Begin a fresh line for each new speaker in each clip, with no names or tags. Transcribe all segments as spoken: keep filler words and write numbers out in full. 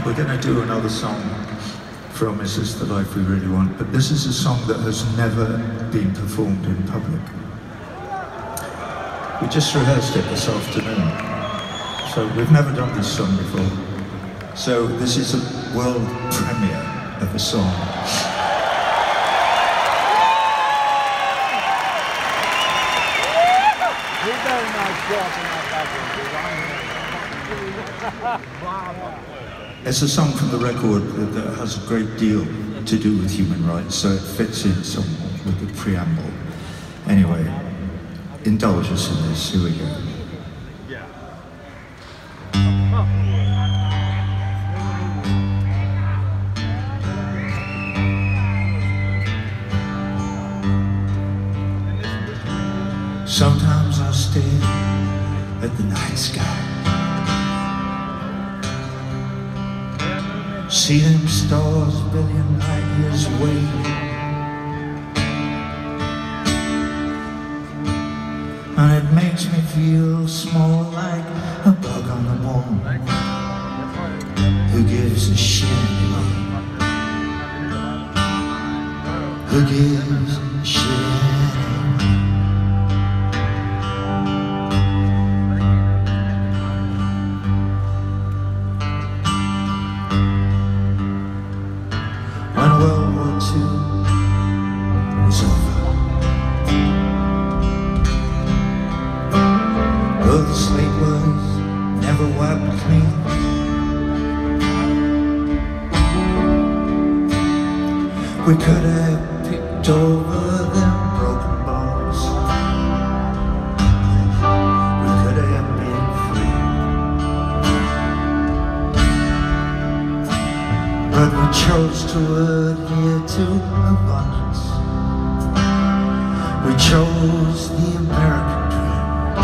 we're going to do another song from Is This the Life We Really Want, but this is a song that has never been performed in public. We just rehearsed it this afternoon, so we've never done this song before. So this is a world premiere of a song. It's a song from the record that has a great deal to do with human rights, so it fits in somewhat with the preamble. Anyway, indulge us in this. Here we go. Sometimes I stare at the night sky, see them stars a billion light years away, and it makes me feel small like a bug on the wall. Who gives a shit anyway? Who gives a shit anyway? When World War Two was over, though the slate was never wiped clean, we could have picked over them broken bones. We could have been free, but we chose to adhere to abundance. We chose the American dream,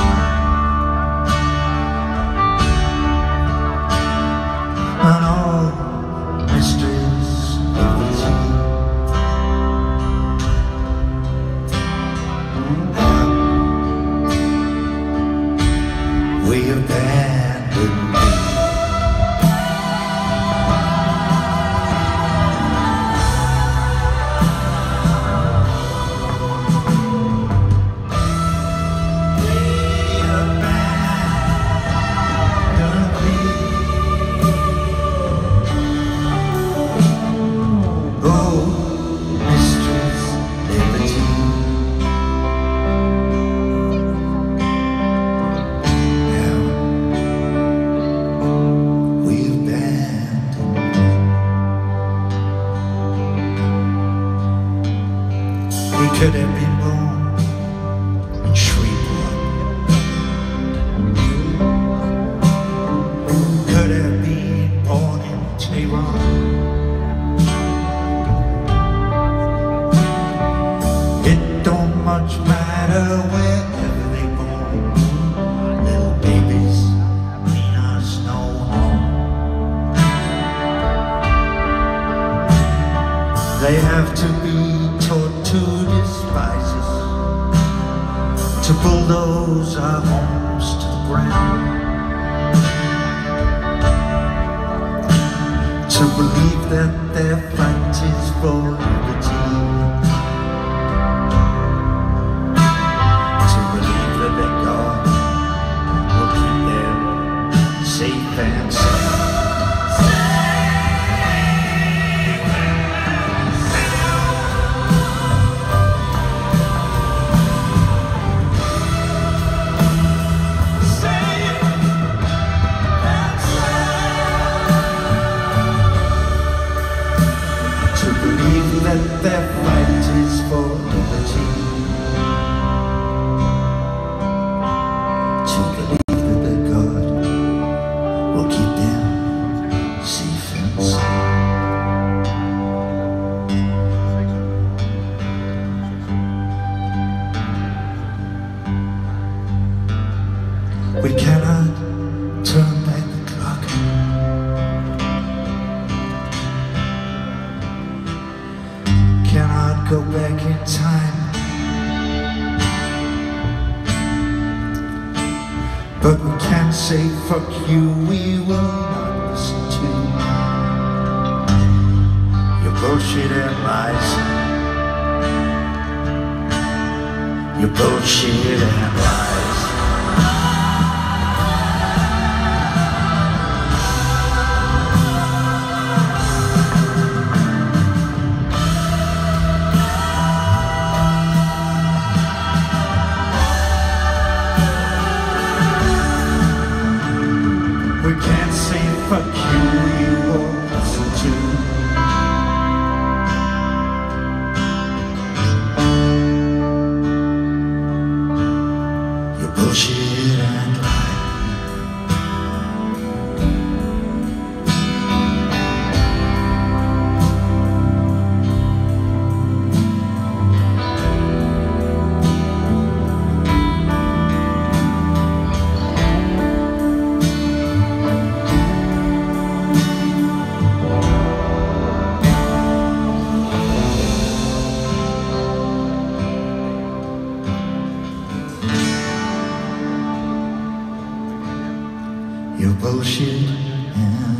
and all mysteries of the team. We abandoned me. We could have been born in Shreveport, could have been born in Tehran. It don't much matter wherever they born. Little babies mean us no harm. They have to be taught to despise us, to bulldoze our homes to the ground, to believe that their fight is for liberty, to believe that their God will keep them safe and sound. That their fight is for liberty, to believe that their God will keep them safe and sound. We cannot turn back the clock. Cannot go back in time, but we can say fuck you, we will not listen to bullshit and lies. Your bullshit and lies. We can't say fuck you, you also too. Your bullshit and lie. Your bullshit and